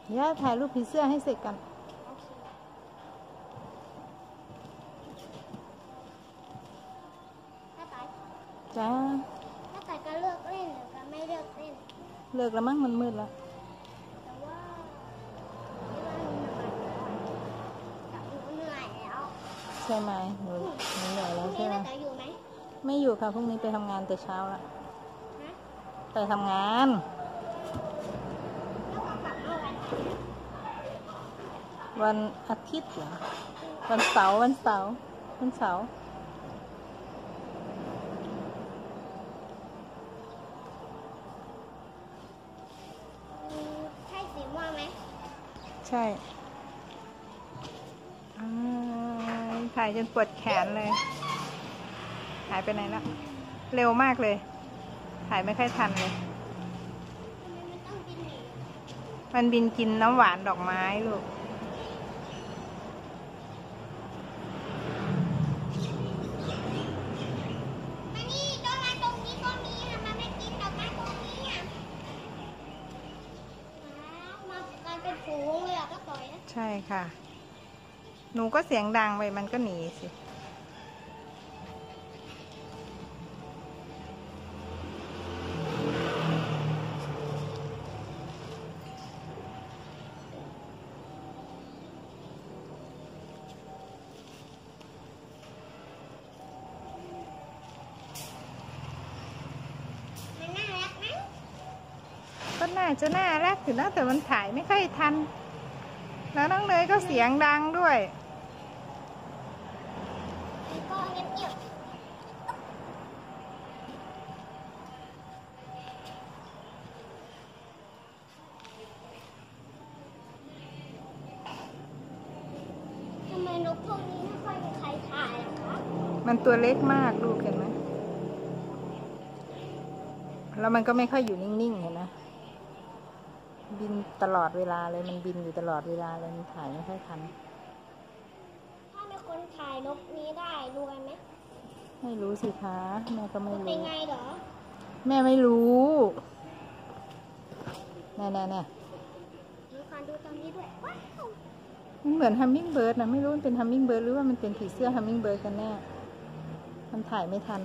ย่าถ่ายรูปผีเสื้อให้เสร็จกันจ้าถ้าแต่ก็เลือกเล่นหรือก็ไม่เลือกเล่นเลิกแล้วมั้งมันมืดแล้วแต่ว่าเหนื่อยแล้วใช่ไหมหนูเหนื่อยแล้วใช่ไหมอยู่ไหมไม่อยู่ค่ะพรุ่งนี้ไปทำงานแต่เช้าละไปทำงาน วันอาทิตย์เหรอวันเสาร์ใช่สีม่วงไหมใช่ถ่ายจนปวดแขนเลยหายไปไหนละเร็วมากเลยถ่ายไม่ค่อยทันเลยมันบินกินน้ำหวานดอกไม้ลูกใช่ค่ะหนูก็เสียงดังไปมันก็หนีสิก็น่าจะน่ารักอยู่นะแต่มันถ่ายไม่ค่อยทันแล้วน้องเนยก็เสียงดังด้วยทำไมนกพวกนี้ไม่ค่อยมีใครถ่ายหรอคะมันตัวเล็กมากลูกเห็นไหมแล้วมันก็ไม่ค่อยอยู่นิ่งๆเห็นไหมบินตลอดเวลาเลยมันบินอยู่ตลอดเวลาเลยมันถ่ายไม่ค่อยทันถ้ามีคนถ่ายนกนี้ได้รวยไหมไม่รู้สิคะแม่ก็ไม่รู้เป็นไงเหรอแม่ไม่รู้แน่มีความดูตรงนี้ด้วยว้าวมันเหมือนฮัมมิงเบิร์ดนะไม่รู้มันเป็นฮัมมิงเบิร์ดหรือว่ามันเป็นผีเสื้อฮัมมิงเบิร์ดกันแน่มันถ่ายไม่ทัน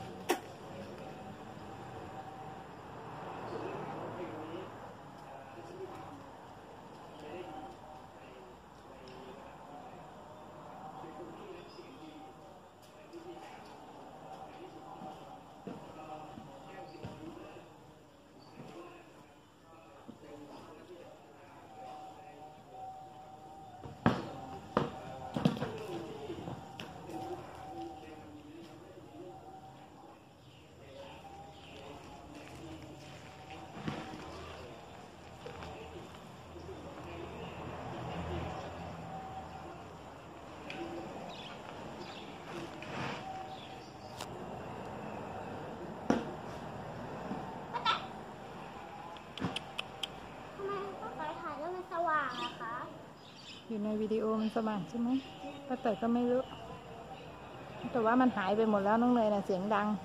อยู่ในวิดีโอมันสว่างใช่ไหมป้าแต่ก็ไม่รู้แต่ว่ามันหายไปหมดแล้วน้องเนยนะเสียงดัง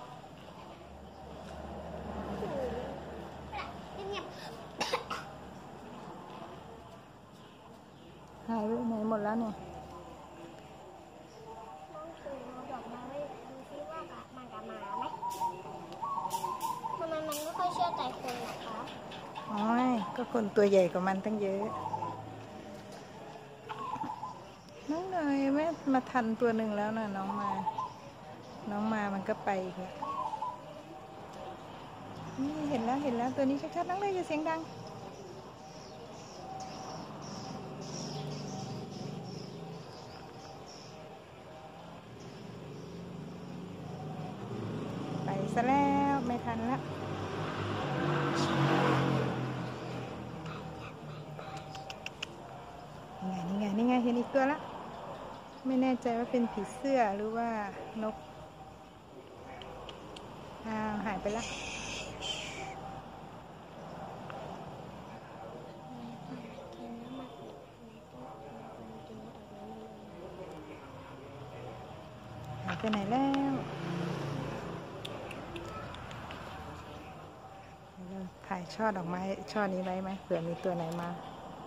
หายไปไหนหมดแล้วเนี่ยทำไมมันไม่ค่อยเชื่อใจคนหรอคะอ๋อก็คนตัวใหญ่กว่ามันตั้งเยอะน้องเนยไม่มาทันตัวหนึ่งแล้วนะน้องมามันก็ไปอีกแล้วนี่เห็นแล้วตัวนี้ชัดๆน้องเนยอย่าเสียงดังไปซะแล้วไม่ทันละนี่ไงเห็นอีกตัวละไม่แน่ใจว่าเป็นผีเสื้อหรือว่านกหายไปแล้วหายไปไหนแล้วถ่ายช่อดอกไม้ช่อนี้ไว้ไหมเผื่อมีตัวไหนมา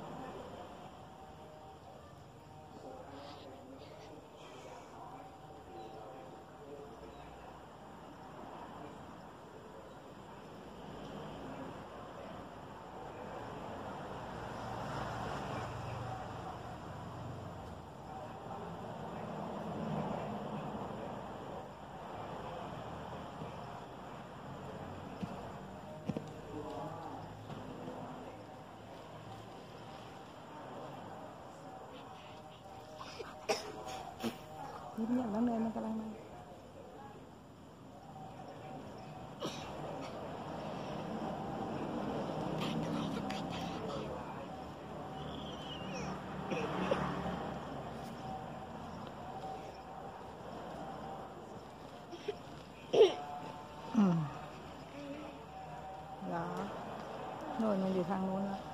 ยิ้มอย่างน้องเนยมันกำลังมาเหรอโน่นมันอยู่ทางนู้นแล้ว